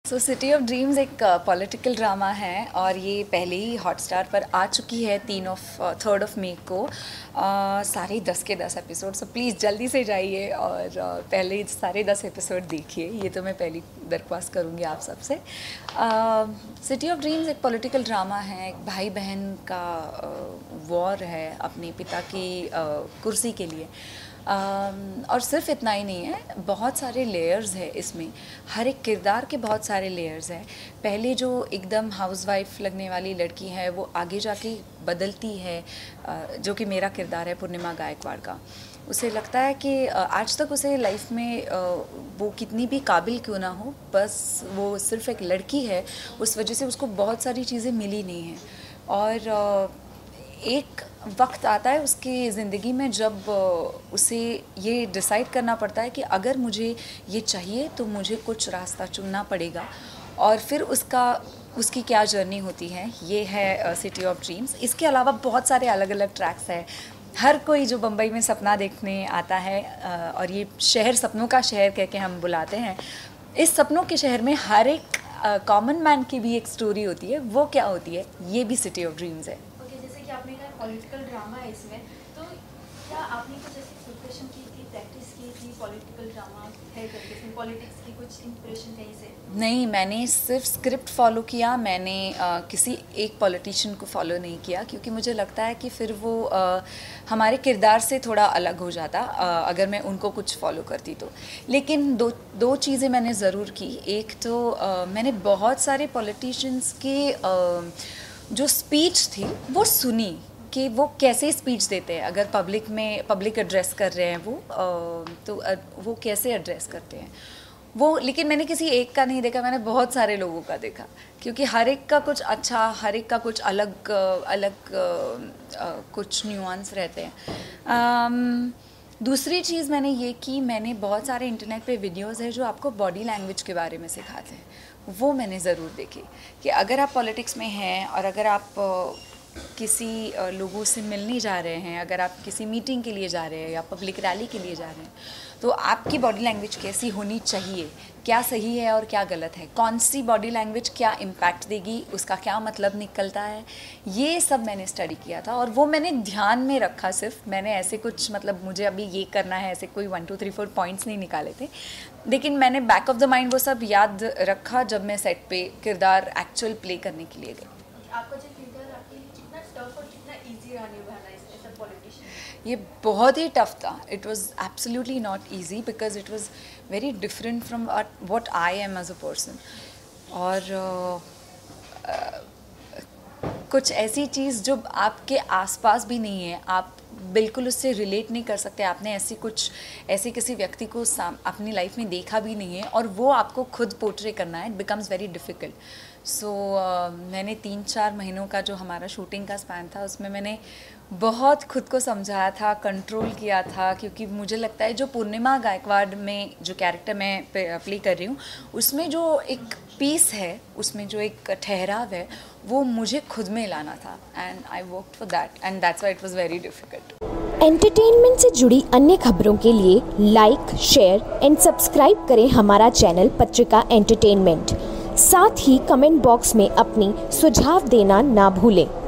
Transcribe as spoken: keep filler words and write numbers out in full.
So city of dreams एक political uh, drama है और ये पहले ही हॉटस्टार पर आ चुकी है तीन ऑफ थर्ड ऑफ मई को uh, सारे दस के दस एपिसोड। सो प्लीज़ जल्दी से जाइए और uh, पहले सारे दस एपिसोड देखिए। ये तो मैं पहली दरख्वास्त करूँगी आप सबसे। सिटी ऑफ ड्रीम्स एक पॉलिटिकल ड्रामा है, एक भाई बहन का वॉर uh, है अपने पिता की uh, कुर्सी के लिए। Um, और सिर्फ इतना ही नहीं है, बहुत सारे लेयर्स है इसमें, हर एक किरदार के बहुत सारे लेयर्स हैं। पहले जो एकदम हाउसवाइफ लगने वाली लड़की है वो आगे जाके बदलती है, uh, जो कि मेरा किरदार है पूर्णिमा गायकवाड़ का। उसे लगता है कि uh, आज तक उसे लाइफ में uh, वो कितनी भी काबिल क्यों ना हो, बस वो सिर्फ एक लड़की है, उस वजह से उसको बहुत सारी चीज़ें मिली नहीं हैं। और uh, एक वक्त आता है उसकी ज़िंदगी में जब उसे ये डिसाइड करना पड़ता है कि अगर मुझे ये चाहिए तो मुझे कुछ रास्ता चुनना पड़ेगा, और फिर उसका उसकी क्या जर्नी होती है, ये है सिटी ऑफ ड्रीम्स। इसके अलावा बहुत सारे अलग अलग ट्रैक्स हैं। हर कोई जो बम्बई में सपना देखने आता है, और ये शहर सपनों का शहर कह के हम बुलाते हैं, इस सपनों के शहर में हर एक कॉमन मैन की भी एक स्टोरी होती है। वो क्या होती है, ये भी सिटी ऑफ ड्रीम्स है। कि आपने कहा पॉलिटिकल ड्रामा है इसमें, तो क्या आपने कुछ ऐसी प्रिपरेशन की थी, प्रैक्टिस की थी पॉलिटिकल ड्रामा है करके, इसमें पॉलिटिक्स की कुछ इंस्पिरेशन कहीं से? नहीं, मैंने सिर्फ स्क्रिप्ट फॉलो किया। मैंने आ, किसी एक पॉलिटिशियन को फॉलो नहीं किया, क्योंकि मुझे लगता है कि फिर वो आ, हमारे किरदार से थोड़ा अलग हो जाता आ, अगर मैं उनको कुछ फॉलो करती तो। लेकिन दो दो चीज़ें मैंने ज़रूर की। एक तो आ, मैंने बहुत सारे पॉलिटिशियन्स के आ, जो स्पीच थी वो सुनी कि वो कैसे स्पीच देते हैं। अगर पब्लिक में पब्लिक एड्रेस कर रहे हैं वो तो वो कैसे एड्रेस करते हैं वो। लेकिन मैंने किसी एक का नहीं देखा, मैंने बहुत सारे लोगों का देखा, क्योंकि हर एक का कुछ अच्छा, हर एक का कुछ अलग अलग कुछ न्यूआंस रहते हैं। दूसरी चीज़ मैंने ये की, मैंने बहुत सारे इंटरनेट पे वीडियोस है जो आपको बॉडी लैंग्वेज के बारे में सिखाते हैं, वो मैंने ज़रूर देखी कि अगर आप पॉलिटिक्स में हैं और अगर आप किसी लोगों से मिलने जा रहे हैं, अगर आप किसी मीटिंग के लिए जा रहे हैं या पब्लिक रैली के लिए जा रहे हैं, तो आपकी बॉडी लैंग्वेज कैसी होनी चाहिए, क्या सही है और क्या गलत है, कौन सी बॉडी लैंग्वेज क्या इम्पैक्ट देगी, उसका क्या मतलब निकलता है, ये सब मैंने स्टडी किया था। और वो मैंने ध्यान में रखा। सिर्फ मैंने ऐसे कुछ मतलब मुझे अभी ये करना है ऐसे कोई one two three four points नहीं निकाले थे, लेकिन मैंने बैक ऑफ द माइंड वो सब याद रखा जब मैं सेट पे किरदार एक्चुअल प्ले करने के लिए गई। आपका जो किरदार आपके लिए कितना टफ और कितना इजी रहा निभाना एज अ पॉलिटिशियन? ये बहुत ही टफ था। It was absolutely not easy because it was very different from what I am as a person. और uh, uh, कुछ ऐसी चीज़ जो आपके आसपास भी नहीं है, आप बिल्कुल उससे रिलेट नहीं कर सकते, आपने ऐसी कुछ ऐसे किसी व्यक्ति को अपनी लाइफ में देखा भी नहीं है, और वो आपको खुद पोर्ट्रे करना है, it becomes very difficult. So मैंने तीन चार महीनों का जो हमारा शूटिंग का स्पैन था, उसमें मैंने बहुत खुद को समझाया था, कंट्रोल किया था, क्योंकि मुझे लगता है जो पूर्णिमा गायकवाड़ में जो कैरेक्टर मैं प्ले कर रही हूँ, उसमें जो एक पीस है, उसमें जो एक ठहराव है, वो मुझे खुद में लाना था, and I worked for that, and that's why it was very difficult. Entertainment से जुड़ी अन्य खबरों के लिए लाइक, शेयर एंड सब्सक्राइब करें हमारा चैनल पत्रिका एंटरटेनमेंट। साथ ही कमेंट बॉक्स में अपनी सुझाव देना ना भूलें।